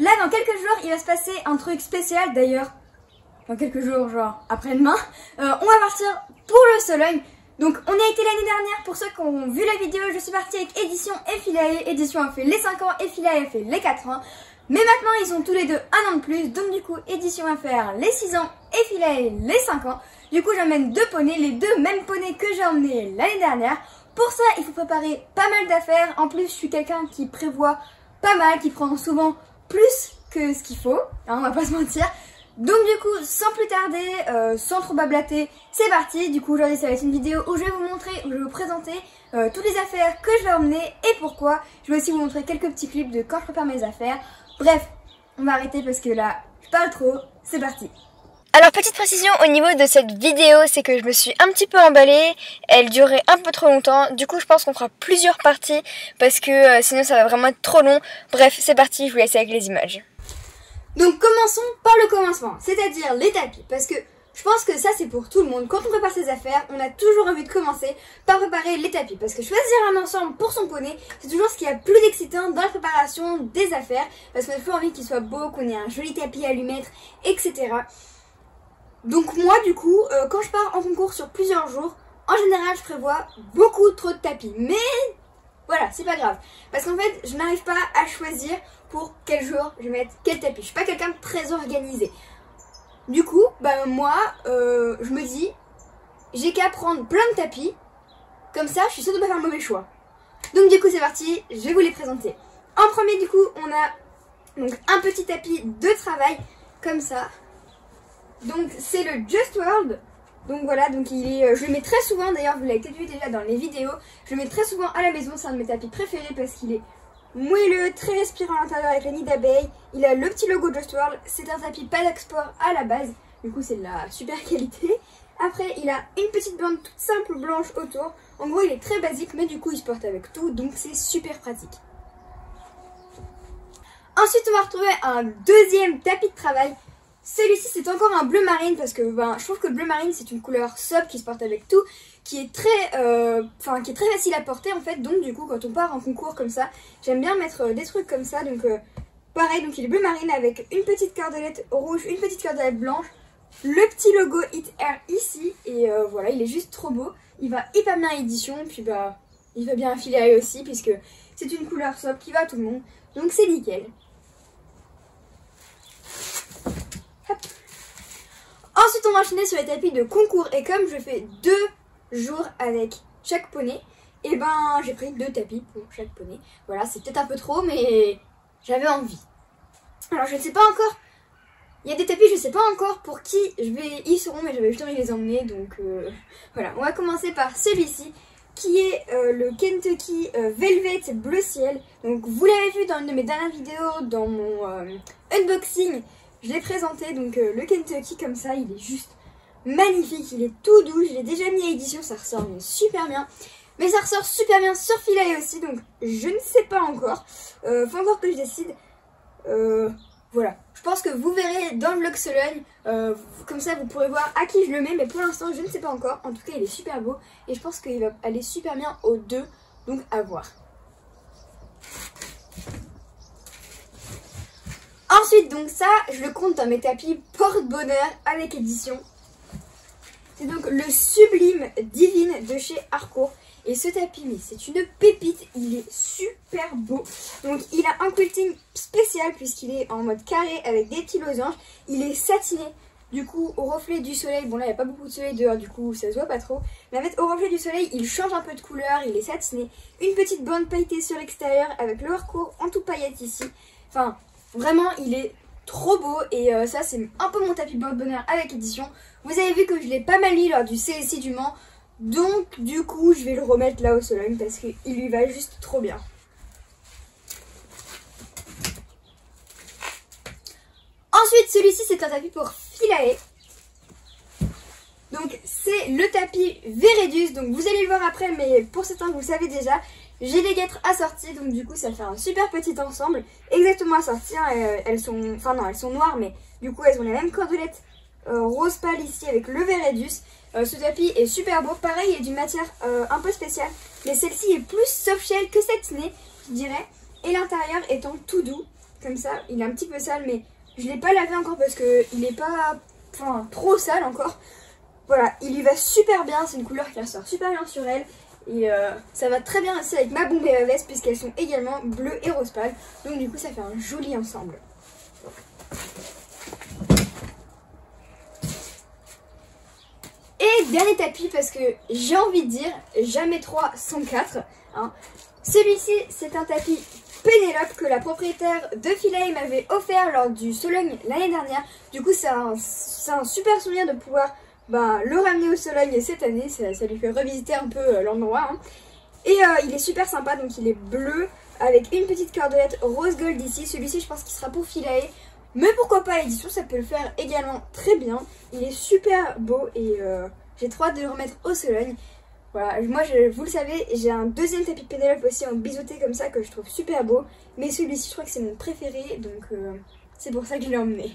là dans quelques jours il va se passer un truc spécial d'ailleurs. Dans quelques jours, genre après-demain, on va partir pour le Sologne. Donc on a été l'année dernière, pour ceux qui ont vu la vidéo, je suis partie avec Édition et Philae. Édition a fait les 5 ans et Philae a fait les 4 ans. Mais maintenant ils ont tous les deux un an de plus, donc du coup Édition va faire les 6 ans et Philae les 5 ans. Du coup j'emmène deux poneys, les deux mêmes poneys que j'ai emmenés l'année dernière. Pour ça il faut préparer pas mal d'affaires, en plus je suis quelqu'un qui prévoit pas mal, qui prend souvent plus que ce qu'il faut, hein, on va pas se mentir. Donc du coup, sans plus tarder, sans trop bablater, c'est parti. Du coup aujourd'hui ça va être une vidéo où je vais vous montrer, où je vais vous présenter toutes les affaires que je vais emmener et pourquoi. Je vais aussi vous montrer quelques petits clips de quand je prépare mes affaires. Bref, on va arrêter parce que là, je parle trop, c'est parti. Alors petite précision au niveau de cette vidéo, c'est que je me suis un petit peu emballée, elle durait un peu trop longtemps, du coup je pense qu'on fera plusieurs parties parce que sinon ça va vraiment être trop long. Bref, c'est parti, je vous laisse avec les images. Donc commençons par le commencement, c'est-à-dire les tapis, parce que je pense que ça c'est pour tout le monde. Quand on prépare ses affaires, on a toujours envie de commencer par préparer les tapis, parce que choisir un ensemble pour son poney, c'est toujours ce qu'il y a plus d'excitant dans la préparation des affaires, parce qu'on a toujours envie qu'il soit beau, qu'on ait un joli tapis à lui mettre, etc. Donc moi du coup, quand je pars en concours sur plusieurs jours, en général je prévois beaucoup trop de tapis, mais voilà, c'est pas grave, parce qu'en fait je n'arrive pas à choisir pour quel jour je vais mettre quel tapis. Je suis pas quelqu'un de très organisé. Du coup, bah moi, je me dis, j'ai qu'à prendre plein de tapis, comme ça je suis sûre de ne pas faire le mauvais choix. Donc du coup c'est parti, je vais vous les présenter. En premier du coup, on a donc un petit tapis de travail, comme ça. Donc c'est le Just World. Donc voilà, donc il est, je le mets très souvent, d'ailleurs vous l'avez peut-être vu déjà dans les vidéos. Je le mets très souvent à la maison, c'est un de mes tapis préférés parce qu'il est moelleux, très respirant à l'intérieur avec la nid d'abeille. Il a le petit logo Just World. C'est un tapis pas d'export à la base. Du coup c'est de la super qualité. Après il a une petite bande toute simple blanche autour. En gros il est très basique mais du coup il se porte avec tout. Donc c'est super pratique. Ensuite on va retrouver un deuxième tapis de travail. Celui-ci c'est encore un bleu marine parce que je trouve que le bleu marine c'est une couleur sobre qui se porte avec tout, qui est très facile à porter en fait. Donc du coup quand on part en concours comme ça, j'aime bien mettre des trucs comme ça. Donc pareil, donc il est bleu marine avec une petite cordelette rouge, une petite cordelette blanche, le petit logo Hit Air ici et voilà, il est juste trop beau. Il va hyper bien à Édition, puis il va bien à Philae aussi puisque c'est une couleur sobre qui va à tout le monde. Donc c'est nickel. Ensuite on va enchaîner sur les tapis de concours et comme je fais 2 jours avec chaque poney, et j'ai pris 2 tapis pour chaque poney. Voilà, c'est peut-être un peu trop mais j'avais envie. Alors je ne sais pas encore, il y a des tapis je ne sais pas encore pour qui ils seront mais j'avais juste envie de les emmener. Donc voilà, on va commencer par celui-ci qui est le Kentucky Velvet bleu ciel. Donc vous l'avez vu dans une de mes dernières vidéos, dans mon unboxing. Je l'ai présenté, donc le Kentucky comme ça, il est juste magnifique, il est tout doux, je l'ai déjà mis à Édition, ça ressort super bien. Mais ça ressort super bien sur Philae aussi, donc je ne sais pas encore, faut encore que je décide. Voilà, je pense que vous verrez dans le vlog Sologne, comme ça vous pourrez voir à qui je le mets, mais pour l'instant je ne sais pas encore. En tout cas il est super beau et je pense qu'il va aller super bien aux deux, donc à voir. Ensuite, donc ça, je le compte dans mes tapis porte-bonheur avec Édition. C'est donc le Sublime Divine de chez Harcourt. Et ce tapis, mais c'est une pépite, il est super beau. Donc il a un quilting spécial puisqu'il est en mode carré avec des petits losanges. Il est satiné, du coup au reflet du soleil, bon là il n'y a pas beaucoup de soleil dehors, du coup ça se voit pas trop. Mais en fait au reflet du soleil, il change un peu de couleur, il est satiné. Une petite bande pailletée sur l'extérieur avec le Harcourt en tout paillettes ici. Enfin... Vraiment, il est trop beau et ça c'est un peu mon tapis porte-bonheur avec Édition. Vous avez vu que je l'ai pas mal mis lors du CSI du Mans. Donc du coup, je vais le remettre là au Sologne parce qu'il lui va juste trop bien. Ensuite, celui-ci c'est un tapis pour Philae. Donc c'est le tapis Veredus. Donc vous allez le voir après, mais pour certains vous le savez déjà. J'ai les guêtres assorties, donc du coup ça fait un super petit ensemble, exactement assorties, hein, elles sont noires, mais du coup elles ont la même cordelette rose pâle ici avec le Veredus. Ce tapis est super beau, pareil il est d'une matière un peu spéciale, mais celle-ci est plus soft shell que satinée, je dirais, et l'intérieur étant tout doux, comme ça. Il est un petit peu sale, mais je l'ai pas lavé encore parce que il est pas trop sale encore. Voilà, il lui va super bien, c'est une couleur qui ressort super bien sur elle. Et ça va très bien aussi avec ma bombe et ma veste puisqu'elles sont également bleues et rose pâle. Donc du coup ça fait un joli ensemble. Et dernier tapis parce que j'ai envie de dire jamais 3 sans 4. Hein. Celui-ci c'est un tapis Pénélope que la propriétaire de Philae m'avait offert lors du Sologne l'année dernière. Du coup c'est un super souvenir de pouvoir le ramener au Sologne cette année. Ça lui fait revisiter un peu l'endroit. Hein. Et il est super sympa, donc il est bleu avec une petite cordelette rose gold ici. Celui-ci je pense qu'il sera pour Philae. Mais pourquoi pas l'édition, ça peut le faire également très bien. Il est super beau et j'ai trop hâte de le remettre au Sologne. Voilà, moi vous le savez, j'ai un deuxième tapis Pénélope aussi en biseauté comme ça que je trouve super beau. Mais celui-ci je crois que c'est mon préféré, donc c'est pour ça que je l'ai emmené.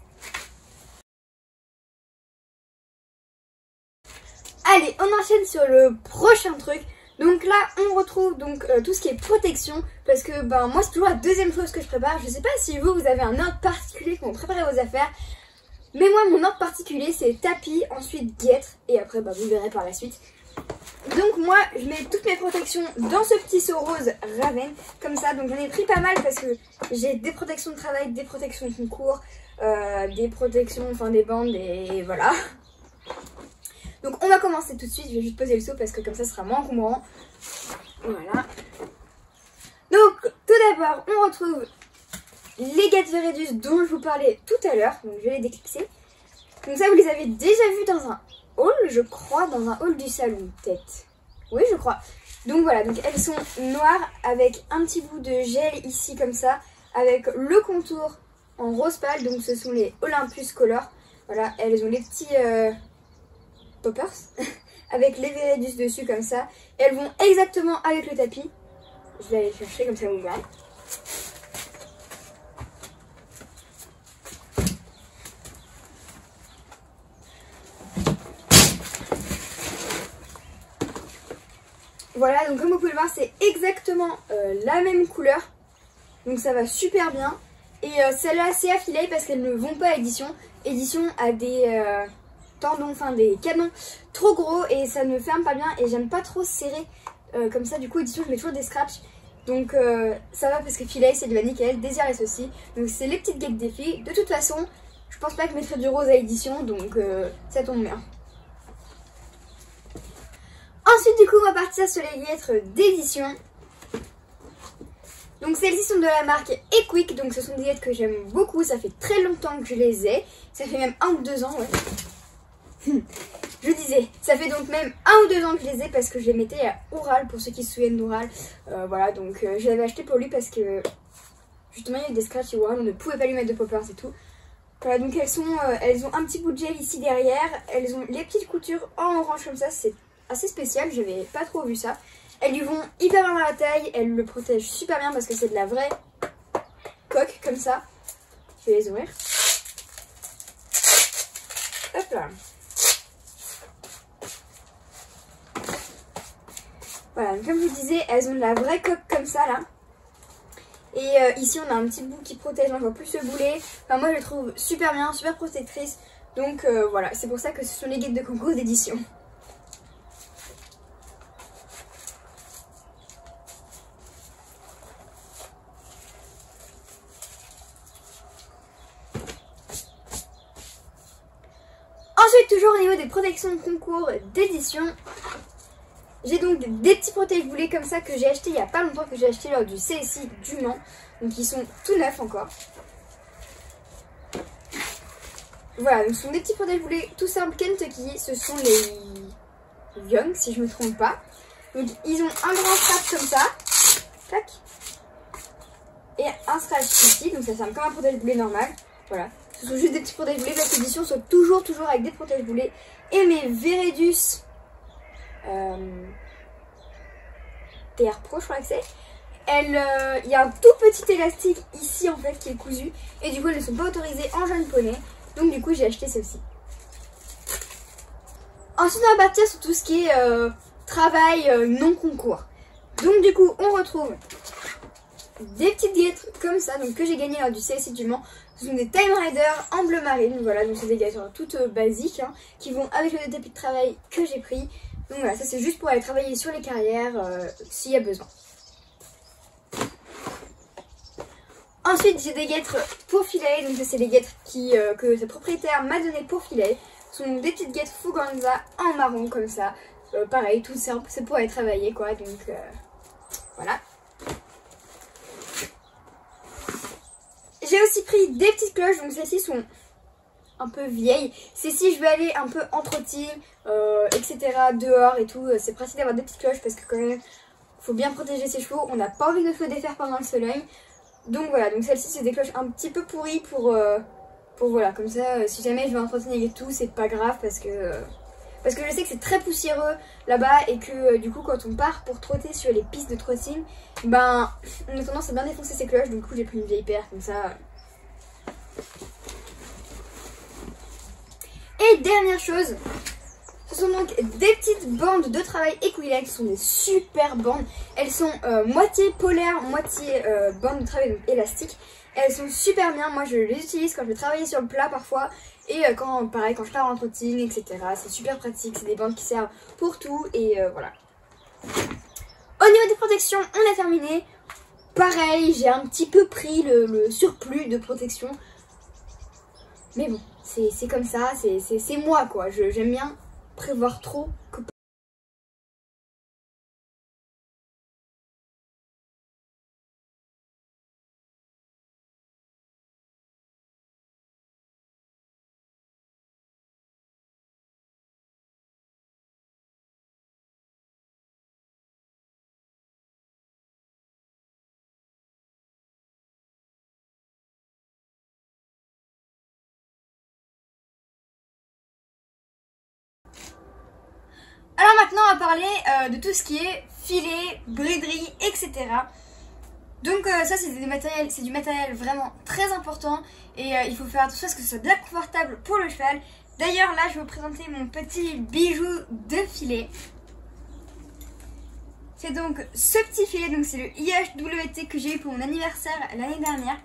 Allez, on enchaîne sur le prochain truc. Donc là, on retrouve donc tout ce qui est protection. Parce que moi, c'est toujours la deuxième chose que je prépare. Je sais pas si vous avez un ordre particulier quand vous préparez vos affaires. Mais moi, mon ordre particulier, c'est tapis, ensuite guêtre. Et après, vous verrez par la suite. Donc moi, je mets toutes mes protections dans ce petit seau rose Raven. Comme ça, donc j'en ai pris pas mal parce que j'ai des protections de travail, des protections de concours, des protections, des bandes et voilà. Donc on va commencer tout de suite, je vais juste poser le seau parce que comme ça ce sera moins encombrant. Voilà. Donc tout d'abord on retrouve les gâtes Veredus dont je vous parlais tout à l'heure. Donc je vais les déclipser. Donc ça vous les avez déjà vus dans un haul, je crois, dans un haul du salon peut-être. Oui je crois. Donc voilà, donc elles sont noires avec un petit bout de gel ici comme ça. Avec le contour en rose pâle, donc ce sont les Olympus Color. Voilà, elles ont les petits... poppers avec les Veredus dessus comme ça. Et elles vont exactement avec le tapis. Je vais aller chercher comme ça vous verrez. Voilà, donc comme vous pouvez le voir, c'est exactement la même couleur. Donc ça va super bien. Et celle-là c'est à Philae parce qu'elles ne vont pas à édition. Édition a des... tendons, des canons trop gros et ça ne ferme pas bien et j'aime pas trop serrer comme ça. Du coup édition je mets toujours des scratchs, donc ça va parce que Philae c'est de la nickel, Desireless aussi, donc c'est les petites guêtres des filles. De toute façon je pense pas que je mettrai du rose à édition, donc ça tombe bien. Ensuite du coup on va partir sur les guêtres d'édition. Donc celles-ci sont de la marque Equick, donc ce sont des guêtres que j'aime beaucoup, ça fait très longtemps que je les ai, ça fait même 1 ou 2 ans ouais. Je disais, ça fait donc même 1 ou 2 ans que je les ai parce que je les mettais à Oural, pour ceux qui se souviennent d'Oural. Voilà, donc je l'avais acheté pour lui parce que justement il y avait des scratchs et Oural, on ne pouvait pas lui mettre de poppers et tout. Voilà, donc elles ont un petit bout de gel ici derrière, elles ont les petites coutures en orange comme ça, c'est assez spécial, j'avais pas trop vu ça. Elles lui vont hyper bien dans la taille, elles le protègent super bien parce que c'est de la vraie coque comme ça. Je vais les ouvrir. Hop là. Voilà, comme je vous disais, elles ont de la vraie coque comme ça là. Et ici on a un petit bout qui protège encore plus le boulet. Enfin moi je le trouve super bien, super protectrice. Donc voilà, c'est pour ça que ce sont les guêtres de concours d'édition. Ensuite, toujours au niveau des protections de concours d'édition, j'ai donc des petits protège-boulets comme ça que j'ai acheté il n'y a pas longtemps, que j'ai acheté lors du CSI du Mans. Donc ils sont tout neufs encore. Voilà, donc ce sont des petits protège-boulets tout simples Kentucky. Ce sont les Young si je ne me trompe pas. Donc ils ont un grand scratch comme ça. Tac. Et un scratch ici, donc ça sert comme un protège-boulet normal. Voilà. Ce sont juste des petits protège-boulets. Cette édition sont toujours avec des protège-boulets. Et mes Veredus TR Pro, je crois que c'est. Il y a un tout petit élastique ici en fait qui est cousu. Et du coup elles ne sont pas autorisées en jeune poney. Donc du coup j'ai acheté celle-ci. Ensuite on va partir sur tout ce qui est travail non concours. Donc du coup on retrouve des petites guêtres comme ça, donc que j'ai gagné lors du CSI du Mans. Ce sont des Time Rider en bleu marine, voilà, donc c'est des guêtres toutes basiques, hein, qui vont avec le tapis de travail que j'ai pris. Donc voilà, ça c'est juste pour aller travailler sur les carrières s'il y a besoin. Ensuite j'ai des guêtres pour filet, donc c'est les guêtres que sa propriétaire m'a donné pour filet. Ce sont des petites guêtres Fuganza en marron comme ça, pareil, tout simple, c'est pour aller travailler quoi, donc voilà. J'ai aussi pris des petites cloches, donc celles-ci sont un peu vieilles. C'est si je veux aller un peu en trotting, etc. dehors et tout, c'est pratique d'avoir des petites cloches parce que quand même, faut bien protéger ses chevaux. On n'a pas envie de se défaire pendant le soleil. Donc voilà, donc celles-ci c'est des cloches un petit peu pourries pour voilà, comme ça, si jamais je vais en trotting et tout, c'est pas grave parce que je sais que c'est très poussiéreux là-bas et que du coup quand on part pour trotter sur les pistes de trotting, ben on a tendance à bien défoncer ses cloches, donc du coup j'ai pris une vieille paire comme ça. Et dernière chose, ce sont donc des petites bandes de travail Equilect, ce sont des super bandes. Elles sont moitié polaire, moitié bandes de travail donc élastiques. Elles sont super bien, moi je les utilise quand je vais travailler sur le plat parfois. Et pareil, quand je pars en trotting, etc. C'est super pratique, c'est des bandes qui servent pour tout et voilà. Au niveau des protections, on a terminé. Pareil, j'ai un petit peu pris le surplus de protection. Mais bon, c'est comme ça, c'est moi quoi. J'aime bien prévoir trop que... Alors maintenant on va parler de tout ce qui est filet, briderie, etc. Donc ça c'est du matériel vraiment très important et il faut faire attention à ce que ce soit bien confortable pour le cheval. D'ailleurs là je vais vous présenter mon petit bijou de filet. C'est donc ce petit filet, donc c'est le IHWT que j'ai eu pour mon anniversaire l'année dernière.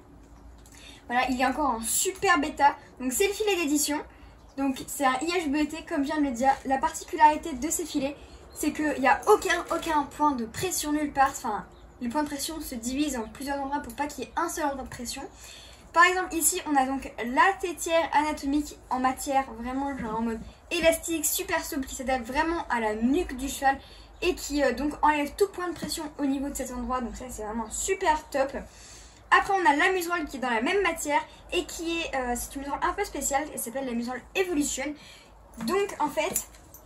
Voilà, il est encore en super bêta, donc c'est le filet d'édition. Donc c'est un IHBT comme je viens de le dire. La particularité de ces filets, c'est qu'il n'y a aucun point de pression nulle part. Enfin, les points de pression se divisent en plusieurs endroits pour pas qu'il y ait un seul endroit de pression. Par exemple ici on a donc la tétière anatomique en matière vraiment genre en mode élastique, super souple, qui s'adapte vraiment à la nuque du cheval et qui donc enlève tout point de pression au niveau de cet endroit. Donc ça c'est vraiment super top. Après on a la muserolle qui est dans la même matière et qui est, c'est une muserolle un peu spéciale, elle s'appelle la muserolle Evolution. Donc en fait,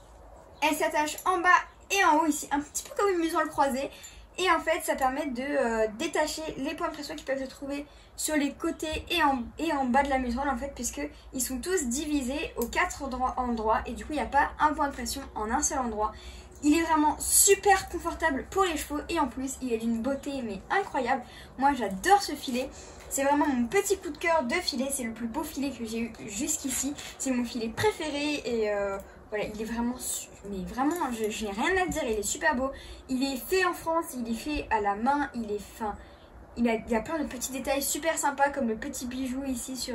elle s'attache en bas et en haut ici, un petit peu comme une muserolle croisée. Et en fait ça permet de détacher les points de pression qui peuvent se trouver sur les côtés et en bas de la muserolle en fait, puisque ils sont tous divisés aux 4 endroits et du coup il n'y a pas un point de pression en un seul endroit. Il est vraiment super confortable pour les chevaux et en plus il est d'une beauté mais incroyable. Moi j'adore ce filet, c'est vraiment mon petit coup de cœur de filet, c'est le plus beau filet que j'ai eu jusqu'ici. C'est mon filet préféré et voilà, il est vraiment, mais vraiment je n'ai rien à dire, il est super beau. Il est fait en France, il est fait à la main, il est fin. Il y a plein de petits détails super sympas comme le petit bijou ici sur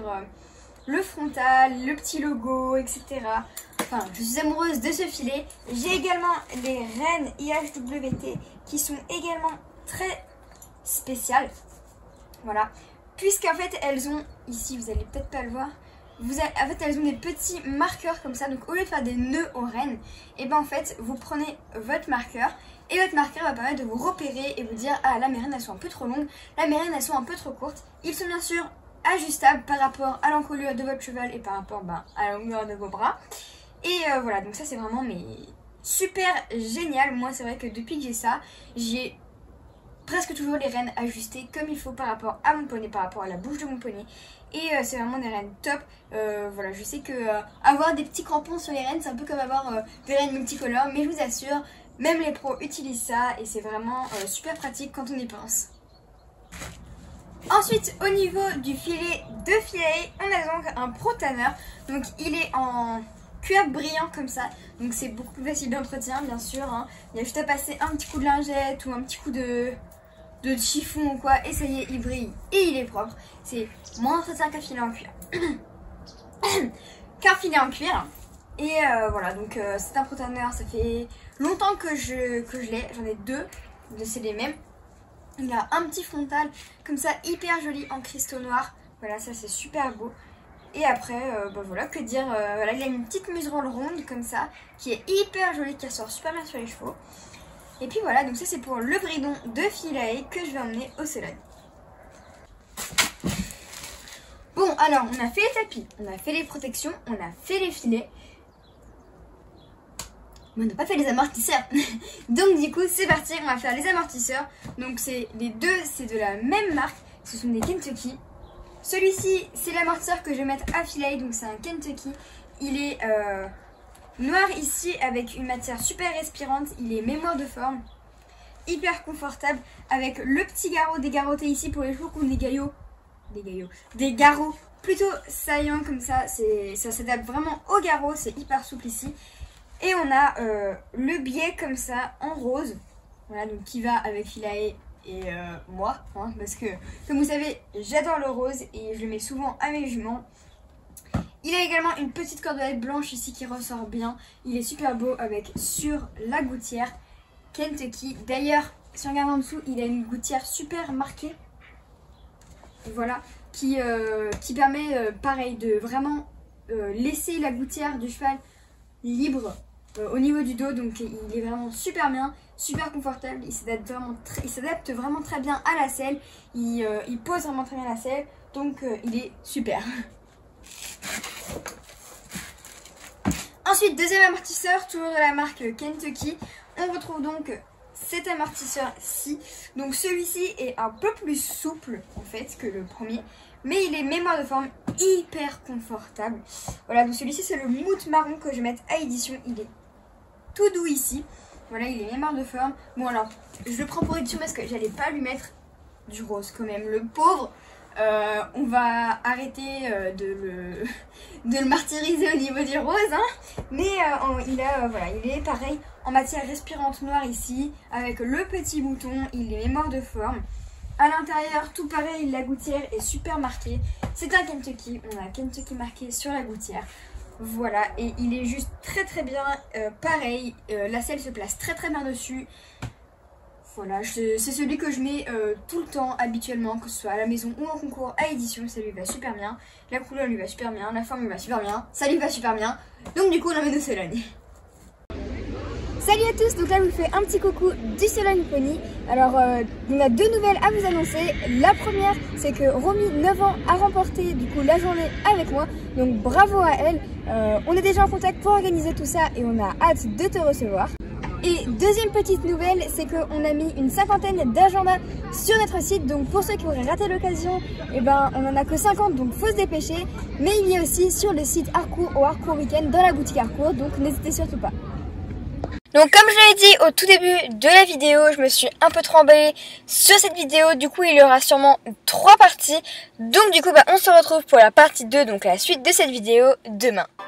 le frontal, le petit logo, etc. Enfin, je suis amoureuse de ce filet. J'ai également les rennes IHWT qui sont également très spéciales. Voilà. Puisqu'en fait, elles ont, ici vous allez peut-être pas le voir, en fait elles ont des petits marqueurs comme ça. Donc au lieu de faire des nœuds aux rennes, et ben en fait vous prenez votre marqueur. Et votre marqueur va permettre de vous repérer et vous dire ah là mes rennes elles sont un peu trop longues, là mes rennes elles sont un peu trop courtes. Ils sont bien sûr ajustables par rapport à l'encolure de votre cheval et par rapport à la longueur de vos bras. Et voilà, donc ça c'est vraiment mais super génial. Moi c'est vrai que depuis que j'ai ça, j'ai presque toujours les rênes ajustées comme il faut par rapport à mon poney, par rapport à la bouche de mon poney. Et c'est vraiment des rênes top. Voilà, je sais que avoir des petits crampons sur les rênes c'est un peu comme avoir des rênes multicolores, mais je vous assure, même les pros utilisent ça et c'est vraiment super pratique quand on y pense. Ensuite, au niveau du filet de filet, on a donc un Pro Tanner. Donc il est en cuir brillant comme ça. Donc c'est beaucoup plus facile d'entretien bien sûr. Hein. Il y a juste à passer un petit coup de lingette ou un petit coup de de chiffon ou quoi. Et ça y est, il brille et il est propre. C'est moins entretien qu'un filet en cuir. Qu'un filet en cuir. Et voilà, donc c'est un protonneur, ça fait longtemps que je l'ai. J'en ai deux, c'est les mêmes. Il a un petit frontal comme ça, hyper joli en cristaux noirs. Voilà, ça c'est super beau. Et après, bah voilà, que dire, voilà, il a une petite muserolle ronde comme ça, qui est hyper jolie, qui ressort super bien sur les chevaux. Et puis voilà, donc ça c'est pour le bridon de Philae que je vais emmener au salon. Bon, alors on a fait les tapis, on a fait les protections, on a fait les filets. Mais on n'a pas fait les amortisseurs. Donc du coup c'est parti, on va faire les amortisseurs. Donc c'est les deux, c'est de la même marque. Ce sont des Kentucky. Celui-ci c'est l'amortisseur que je vais mettre à Philae. Donc c'est un Kentucky. Il est noir ici avec une matière super respirante. Il est mémoire de forme. Hyper confortable. Avec le petit garrot dégarroté ici pour les chevaux qui ont des garrots plutôt saillants comme ça. Ça s'adapte vraiment au garrot. C'est hyper souple ici. Et on a le biais comme ça en rose, voilà, donc qui va avec Philae et moi, hein, parce que comme vous savez j'adore le rose et je le mets souvent à mes juments. Il a également une petite cordelette blanche ici qui ressort bien, il est super beau avec sur la gouttière Kentucky. D'ailleurs si on regarde en dessous il a une gouttière super marquée, voilà, qui permet pareil de vraiment laisser la gouttière du cheval libre au niveau du dos, donc il est vraiment super bien, super confortable, il s'adapte vraiment très bien à la selle, il pose vraiment très bien la selle, donc il est super. Ensuite, deuxième amortisseur, toujours de la marque Kentucky, on retrouve donc cet amortisseur-ci, donc celui-ci est un peu plus souple en fait que le premier, mais il est mémoire de forme, hyper confortable. Voilà, donc celui-ci c'est le mout marron que je vais mettre à édition. Il est tout doux ici. Voilà, il est mémoire de forme. Bon alors, je le prends pour édition parce que j'allais pas lui mettre du rose quand même. Le pauvre, on va arrêter de le martyriser au niveau du rose. Hein. Mais voilà, il est pareil en matière respirante noire ici. Avec le petit bouton, il est mémoire de forme. À l'intérieur, tout pareil, la gouttière est super marquée. C'est un Kentucky, on a Kentucky marqué sur la gouttière. Voilà, et il est juste très très bien. Pareil, la selle se place très très bien dessus. Voilà, c'est celui que je mets tout le temps habituellement, que ce soit à la maison ou en concours à édition. Ça lui va super bien. La couleur lui va super bien, la forme lui va super bien. Ça lui va super bien. Donc du coup, on l'emmène au salon. Salut à tous, donc là je vous fais un petit coucou du Salon Pony. Alors on a deux nouvelles à vous annoncer. La première c'est que Romy 9 ans a remporté du coup la journée avec moi. Donc bravo à elle. On est déjà en contact pour organiser tout ça et on a hâte de te recevoir. Et deuxième petite nouvelle, c'est qu'on a mis une 50aine d'agendas sur notre site. Donc pour ceux qui auraient raté l'occasion, eh ben, on en a que 50, donc faut se dépêcher. Mais il y a aussi sur le site Harcourt au Harcourt Weekend dans la boutique Harcourt, donc n'hésitez surtout pas. Donc comme je l'avais dit au tout début de la vidéo, je me suis un peu trop emballée sur cette vidéo. Du coup il y aura sûrement 3 parties. Donc du coup on se retrouve pour la partie 2, donc la suite de cette vidéo demain.